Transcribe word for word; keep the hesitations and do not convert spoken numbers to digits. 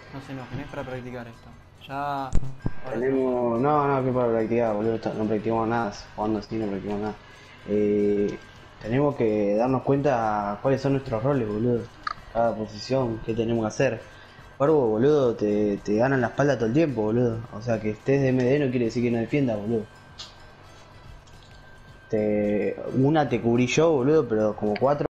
No se enojen, es para practicar esto. Ya... Ahora se enojaron. Tenemos. No, no, que para practicar, boludo. esto- No practicamos nada. Jugando así no practicamos nada. Eh, tenemos que darnos cuenta cuáles son nuestros roles, boludo. Cada posición, qué tenemos que hacer. Cuervo, boludo, te, te ganan la espalda todo el tiempo, boludo. O sea, que estés de M D no quiere decir que no defienda, boludo. Te, una te cubrí yo, boludo, pero como cuatro.